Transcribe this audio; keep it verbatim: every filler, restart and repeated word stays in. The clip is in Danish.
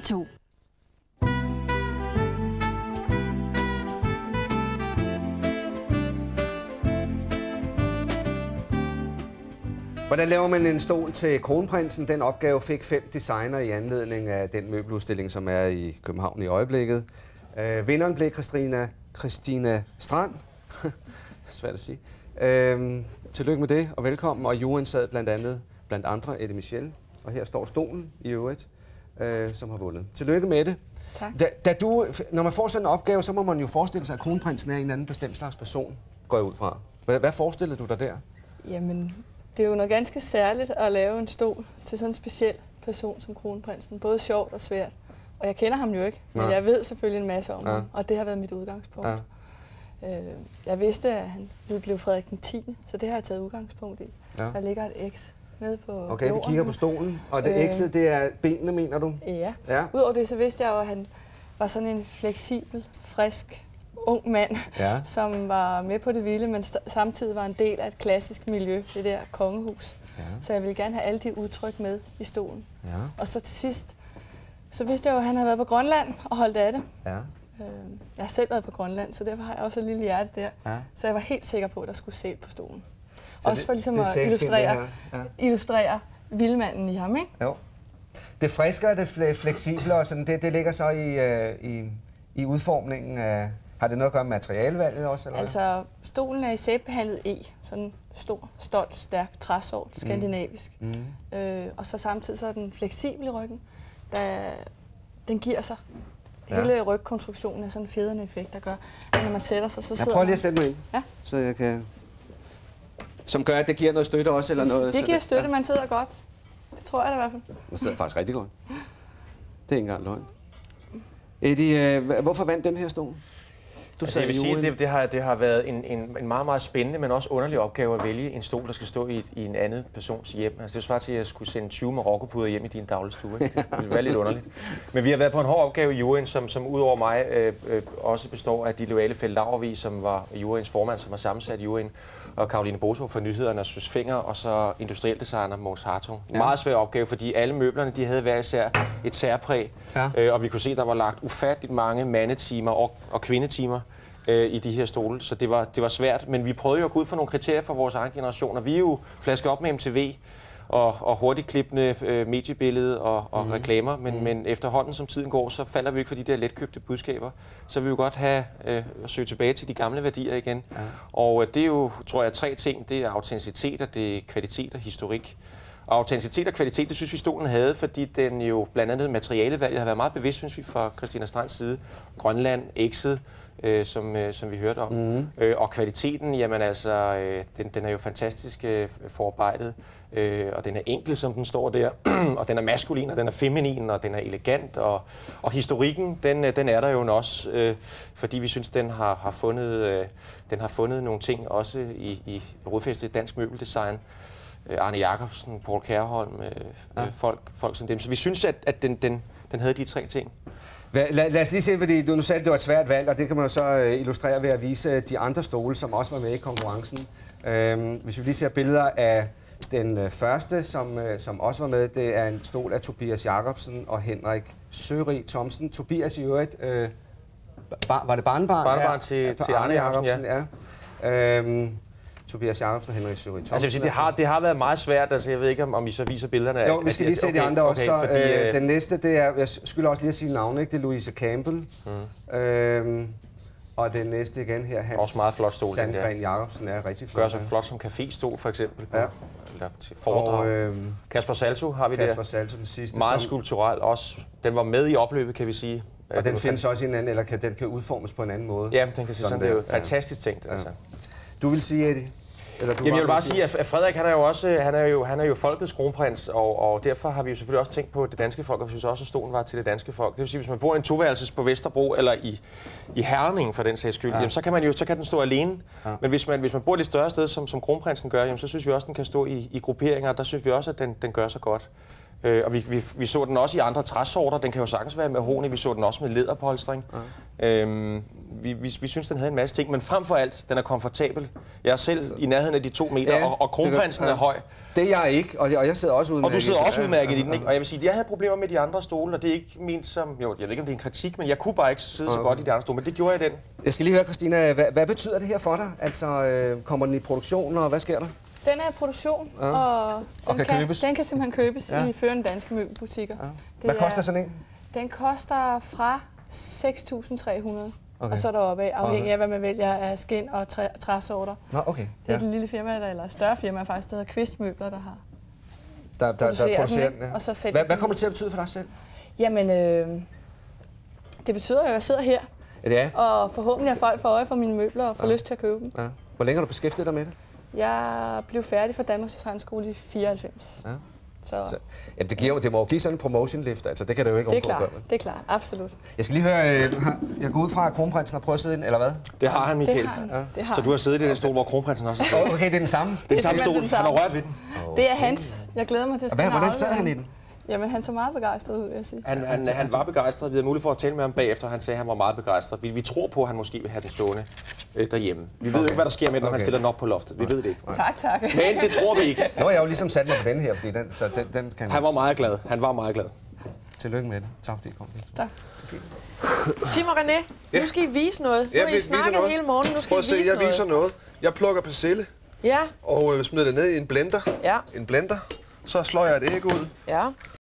to. Hvordan laver man en stol til kronprinsen? Den opgave fik fem designer i anledning af den møbeludstilling, som er i København i øjeblikket. Øh, vinderen blev Christina, Christina Strand. Svært at sige. Øh, tillykke med det, og velkommen. Og juryen sad blandt andet, blandt andre, Eddie Michel. Og her står stolen i øvrigt, øh, som har vundet. Tillykke med det. Tak. Da, da du, når man får sådan en opgave, så må man jo forestille sig, at kronprinsen er en anden bestemt slags person, går jeg ud fra. Hvad, hvad forestillede du dig der? Jamen, det er jo noget ganske særligt at lave en stol til sådan en speciel person som kronprinsen. Både sjovt og svært. Og jeg kender ham jo ikke, men Nej. jeg ved selvfølgelig en masse om Ja. ham, og det har været mit udgangspunkt. Ja. Øh, jeg vidste, at han ville blive Frederik den tiende, så det har jeg taget udgangspunkt i. Ja. Der ligger et X nede på Okay, jorden. vi kigger på stolen, og det Øh. X'et, det er benene, mener du? Ja. Ja. Udover det, så vidste jeg jo, at han var sådan en fleksibel, frisk, ung mand, Ja. som var med på det vilde, men samtidig var en del af et klassisk miljø, det der kongehus. Ja. Så jeg ville gerne have alle de udtryk med i stolen. Ja. Og så til sidst, så vidste jeg jo, at han havde været på Grønland og holdt af det. Ja. Jeg har selv været på Grønland, så derfor har jeg også et lille hjerte der. Ja. Så jeg var helt sikker på, at der skulle se på stolen. Så også det- for ligesom det er at sexskin, illustrere, det her. Ja. illustrere vildmanden i ham, ikke? Jo. Det friske og det fle- fleksible, og sådan, det, det ligger så i, øh, i, i udformningen af... Har det noget at gøre med materialevalget også? Eller? Altså, stolen er i sæbebehandlet E. Sådan stor, stolt, stærk træsort, skandinavisk. Mm. Øh, og så samtidig så er den fleksibel i ryggen. Der, den giver sig. Ja. Hele rygkonstruktionen er sådan en fjedrende effekt, der gør, at når man sætter sig, så Jeg sidder prøver lige man- at sætte mig ind, Ja. så jeg kan... Som gør, at det giver noget støtte også, eller noget? Det så giver støtte, Ja. man sidder godt. Det tror jeg da i hvert fald. Det sidder faktisk rigtig godt. Det er ikke engang løgn. Eddie, øh, hvorfor vandt den her stol? Du Altså, jeg vil sige, at det, det, har, det har været en, en, en meget, meget spændende, men også underlig opgave at vælge en stol, der skal stå i, i en anden persons hjem. Altså, det er svært til, at jeg skulle sende tyve marokkopuder hjem i din dagligstue. Ikke? Det ville være lidt underligt. Men vi har været på en hård opgave i juryen, som, som udover mig øh, øh, også består af de loyale Feld Laurvig, som var juryens formand, som har sammensat juryen, og Karoline Boso for nyhederne og Søs Fenger, og så industriel designer Mogens Hartung. En Ja. meget svær opgave, fordi alle møblerne de havde hver især et særpræg, Ja. øh, og vi kunne se, at der var lagt ufatteligt mange mandetimer og, og kvindetimer i de her stole, så det var, det var svært. Men vi prøvede jo at gå ud for nogle kriterier for vores egen generation, og vi er jo flasket op med M T V og, og hurtigt klippende øh, mediebillede og, og mm. reklamer, men, mm. men efterhånden som tiden går, så falder vi ikke for de der letkøbte budskaber. Så vi vil jo godt have øh, at søge tilbage til de gamle værdier igen. Ja. Og øh, det er jo, tror jeg, tre ting. Det er autenticitet, og det er kvalitet og historik. Og autenticitet og kvalitet, det synes vi stolen havde, fordi den jo blandt andet materialevalget har været meget bevidst, synes vi, fra Christina Strands side. Grønland, X'et, øh, som, øh, som vi hørte om. Mm. Øh, og kvaliteten, jamen altså, øh, den, den er jo fantastisk øh, forarbejdet, øh, og den er enkel, som den står der, og den er maskulin, og den er feminin, og den er elegant, og, og historikken, den, den er der jo også, øh, fordi vi synes, den har, har, fundet, øh, den har fundet nogle ting også i, i rodfæstet dansk møbeldesign. Arne Jacobsen, Paul Kærholm, øh, ja. folk, folk som dem. Så vi synes, at, at den, den, den havde de tre ting. Lad, lad os lige se, fordi du nu sagde, at det var et svært valg, og det kan man jo så illustrere ved at vise de andre stole, som også var med i konkurrencen. Øhm, hvis vi lige ser billeder af den første, som, som også var med, det er en stol af Tobias Jacobsen og Henrik Sørig Thomsen. Tobias i øvrigt, øh, bar, var det barnbarn? Barnbarn ja, til, ja, til Arne Jacobsen, ja. ja. Øhm, Tobias Jacobsen og Henrik Sørig Thomsen. Altså, jeg vil sige, det, har, det har været meget svært, altså jeg ved ikke, om, om I så viser billederne. Jo, vi skal lige se okay, de andre okay, også. Okay, fordi, øh, den næste, det er, jeg skylder også lige at sige navnet, ikke? Det er Louise Campbell. Mm. Øhm, og den næste igen her, Hans også meget flot stol, Sandgren Jacobsen er rigtig flot. Gør sig flot som caféstol, for eksempel. På, ja. Eller til foredrag. Og, øhm, Kasper Salto har vi Kasper der. Kasper Salto, den sidste. Meget som, skulpturel også. Den var med i opløbet, kan vi sige. Og den findes også i en anden, eller kan, den kan udformes på en anden måde. Ja, den kan sige sådan, det er jo fantastisk tænkt. Ja. Altså. Du vil sige, Eddie? Eller du Jamen, jeg vil bare sige, at Frederik han er jo også han er jo, han er jo folkets kronprins, og, og derfor har vi jo selvfølgelig også tænkt på det danske folk, og vi synes også, at stolen var til det danske folk. Det vil sige, hvis man bor i en toværelses på Vesterbro, eller i, i Herning for den sags skyld, ja. jamen, så kan man jo så kan den stå alene. Ja. Men hvis man, hvis man bor et lidt større sted, som, som kronprinsen gør, jamen, så synes vi også, at den kan stå i, i grupperinger, og der synes vi også, at den, den gør sig godt. Øh, og vi, vi, vi så den også i andre træsorter. Den kan jo sagtens være med mahogni. Vi så den også med læderpolstring. Ja. Øhm, vi, vi, vi synes, den havde en masse ting, men frem for alt, den er komfortabel. Jeg er selv i nærheden af de to meter, ja, og, og kronprinsen det, er høj. Det er jeg ikke, og jeg, og jeg sidder også udmærket. Og du sidder også udmærket i den, ikke? Og jeg vil sige, at jeg havde problemer med de andre stole, og det er ikke ment som... Jo, jeg ved ikke, om det er en kritik, men jeg kunne bare ikke sidde så godt i de andre stole, men det gjorde jeg i den. Jeg skal lige høre, Christina, hvad, hvad betyder det her for dig? Altså, øh, kommer den i produktion, og hvad sker der? Den er i produktion, ja. og, den og kan, kan købes? Den kan simpelthen købes ja. i førende danske møbelbutikker. Ja. Hvad koster sådan en? Den koster fra seks tusind tre hundrede. Okay. Og så er der oppe af, afhængig af, hvad man vælger af skind og træ, træsorter. Nå, okay. Det er ja. et lille firma, der, eller et større firma faktisk, der hedder Kvistmøbler, der har der, der, der producerer den. Ja. Og så hvad, hvad kommer det til at betyde for dig selv? Jamen, øh, det betyder jo, at jeg sidder her. Ja. Og forhåbentlig at folk får øje for mine møbler og får ja. lyst til at købe dem. Ja. Hvor længe har du beskæftiget dig med det? Jeg blev færdig fra Danmarks Designskole i fireoghalvfems. Ja. Så. Så, ja, det, giver, det må jo give sådan en promotion-lift, altså det kan det jo ikke undgå at gøre. Det er klart, absolut. Jeg skal lige høre, øh, jeg går ud fra, at kronprinsen har prøvet at sidde ind, eller hvad? Det har han, Michael. Det har han. Ja. Det har så du har siddet i den stol, hvor kronprinsen også har okay, det er den samme? Det er den samme stol, han har rørt ved den. Okay. Det er hans. Jeg glæder mig til at spille. Hvordan sad han i den? Jamen, han så meget begejstret ud, vil jeg sige. Han, han, han var begejstret. Vi havde mulighed for at tale med ham bagefter, og han sagde, at han var meget begejstret. Vi, vi tror på, at han måske vil have det stående øh, derhjemme. Vi ved okay. ikke, hvad der sker med den, når okay. han stiller den op på loftet. Vi ved det ikke. Tak, tak. Men det tror vi ikke. Nu har jeg jo ligesom sat mig på den her, fordi den, så den, den kan... Han var meget glad. Han var meget glad. Tillykke med det. Tak fordi I kom. Tak. Tim og René, ja. nu skal I vise noget. Nu har I snakket hele morgen, nu skal Prøv I at se, vise jeg noget. viser noget. Jeg plukker persille ja. og øh, smider det ned i en blender. Ja. En blender. Så slår jeg et æg ud. Ja.